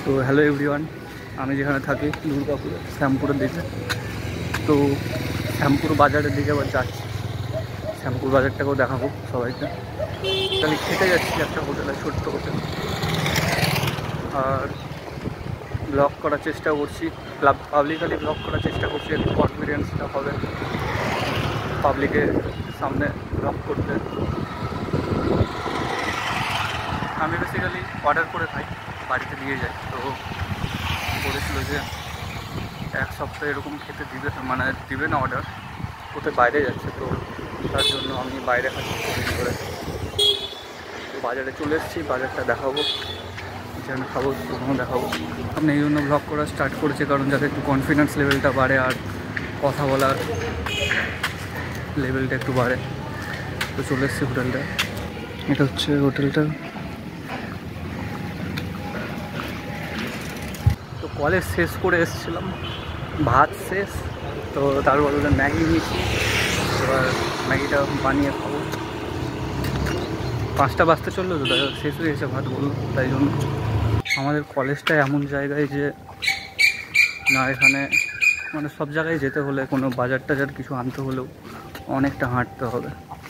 তো hello everyone, আমি যেখানে থাকি দুর্গাপুরে শ্যামপুরের দিকে। তো শ্যামপুর বাজারের দিকে আবার যাচ্ছি, শ্যামপুর বাজারটাকেও দেখাবো সবাইকে। তাহলে খেতে যাচ্ছি একটা হোটেলে, ছোট্ট হোটেল। আর ব্লগ করার চেষ্টা করছি, পাবলিকালি ব্লগ করার চেষ্টা করছি, একটু কনফিডেন্সটা হবে পাবলিকের সামনে ব্লগ করতে। আমি বেসিক্যালি অর্ডার করে খাই, বাড়িতে দিয়ে যাই। তো বলেছিল যে এক সপ্তাহ এরকম খেতে দিবে, মানে দিবে না অর্ডার, কোথায় বাইরে যাচ্ছে। তো তার জন্য আমি বাইরে খাচ্ছি করে। তো বাজারে চলে এসেছি, বাজারটা দেখাবো, যেখানে খাবো সেখানেও দেখাবো। আমি এই জন্য ব্লগ করা স্টার্ট করেছি, কারণ যাতে একটু কনফিডেন্স লেভেলটা বাড়ে আর কথা বলার লেভেলটা একটু বাড়ে। তো চলে এসেছি হোটেলটা, এটা হচ্ছে হোটেলটা। তো কলেজ শেষ করে এসেছিলাম, ভাত শেষ, তো তার বদলে ম্যাগি নিয়েছি। এবার ম্যাগিটা বানিয়ে খাবো। 5টা বাজতে চললো, তো শেষ হয়ে গেছে ভাতগুলো। তাই জন্য আমাদের কলেজটা এমন জায়গায় যে না, এখানে মানে সব জায়গায় যেতে হলে, কোনো বাজার টাজার কিছু আনতে হলেও অনেকটা হাঁটতে হবে।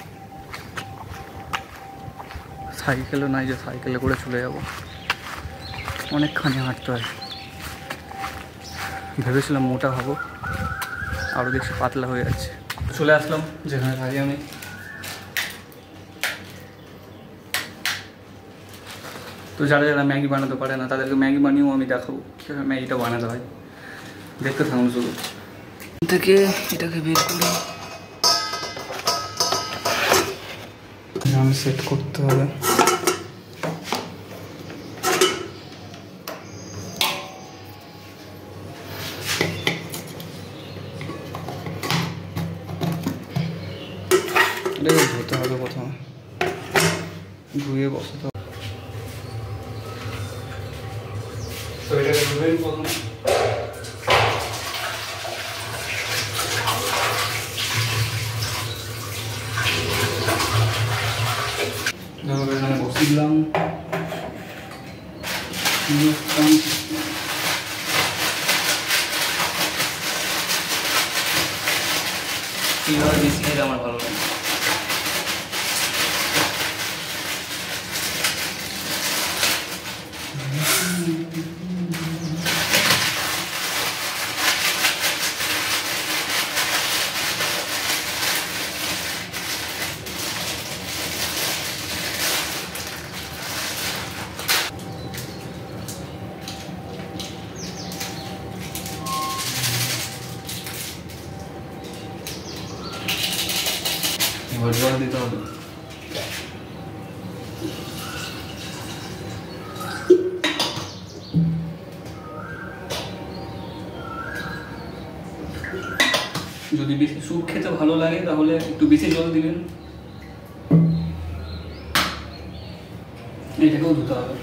সাইকেলও নাই যে সাইকেলে করে চলে যাব, অনেকখানি হাঁটতে হয়। ভেবেছিলাম মোটা হবো, আরও দেখছি পাতলা হয়ে যাচ্ছে। চলে আসলাম যেখানে থাকি আমি। তো যারা যারা ম্যাগি বানাতে পারে না, তাদেরকে ম্যাগি বানিয়েও আমি দেখাবো কীভাবে ম্যাগিটা বানাতে হয়। দেখতে থাকুন শুধু। থেকে এটাকে বের করে আমি সেট করতে হবে। এটাকে ধুতে হবে প্রথমে, ধুয়ে বসাতে হবে। তো এটাকে ধুবেন প্রথমে। বসিলাম এইভাবে বেশি খেতে আমার ভালো লাগে। এবার জল দিতে হবে। যদি বেশি স্যুপ খেতে ভালো লাগে তাহলে একটু বেশি জল দিবেন। এটাকেও ধুতে হবে।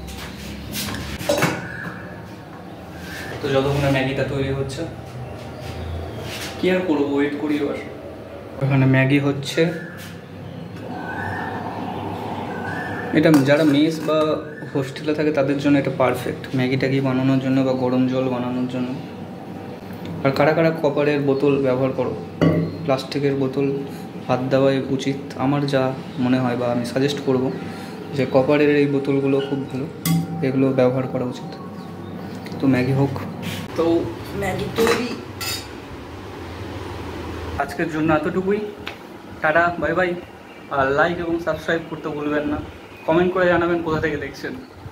তো যতক্ষণ ম্যাগিটা তৈরি হচ্ছে, কি আর করবো, ওয়েট করি। এবার ওখানে ম্যাগি হচ্ছে। এটা যারা মেস বা হোস্টেলে থাকে তাদের জন্য এটা পারফেক্ট, ম্যাগি ট্যাগি বানানোর জন্য বা গরম জল বানানোর জন্য। আর কারা কারা কপারের বোতল ব্যবহার করো, প্লাস্টিকের বোতল বাদ দেওয়াই উচিত আমার যা মনে হয়, বা আমি সাজেস্ট করব যে কপারের এই বোতলগুলো খুব ভালো, এগুলো ব্যবহার করা উচিত। তো ম্যাগি হোক। তো ম্যাগি তৈরি আজকের জন্য এতটুকুই। Tata, bye bye. আর লাইক এবং সাবস্ক্রাইব করতে ভুলবেন না। কমেন্ট করে জানাবেন কোথা থেকে দেখছেন।